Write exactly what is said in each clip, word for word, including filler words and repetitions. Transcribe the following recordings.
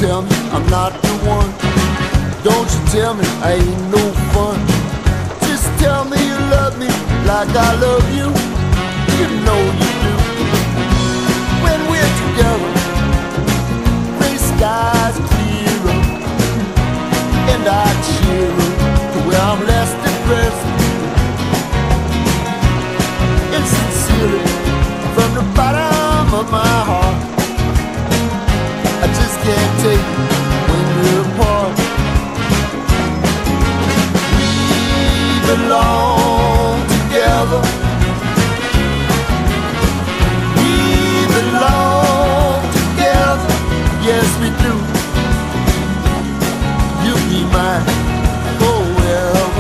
tell me I'm not the one. Don't you tell me I ain't no fun. Just tell me you love me like I love you. You know you do. When we're together, gray skies clear up, and I cheer up to where I'm less depressed. And sincerely, from the bottom of my heart, I just can't take it when we're apart. We belong together. We belong together. Yes, we do. You'll be mine forever.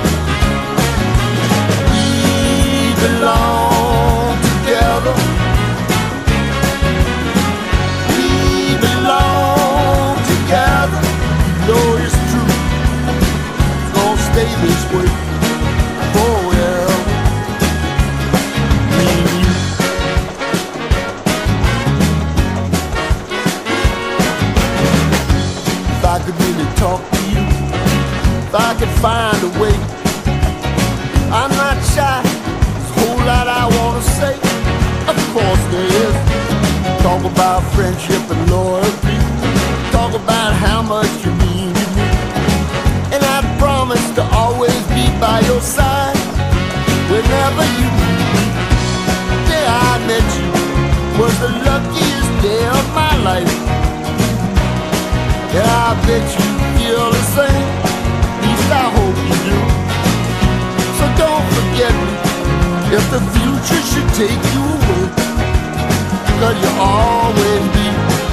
We belong together. We belong together. You know it's true. It's gonna stay this way forever. Me and you. If I could really talk to you, if I could find a way, I'm not shy. There's a whole lot I wanna say. Of course there is. Talk about friendship and loyalty. Talk about how much you mean to me. And I promise to always be by your side whenever you need me. The day I met you was the luckiest day of my life. And I bet you feel the same. At least I hope you do. So don't forget me if the future should take you away, 'cause you'll always be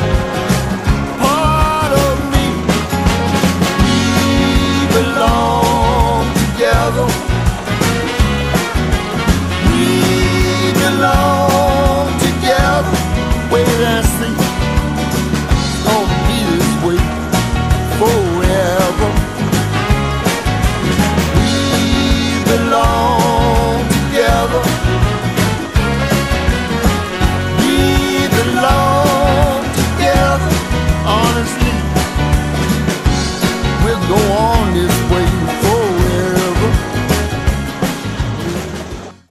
part of me. We belong together. We belong together. Wait and see. It's gonna be this way forever. We belong together. We belong together. Honestly, we'll go on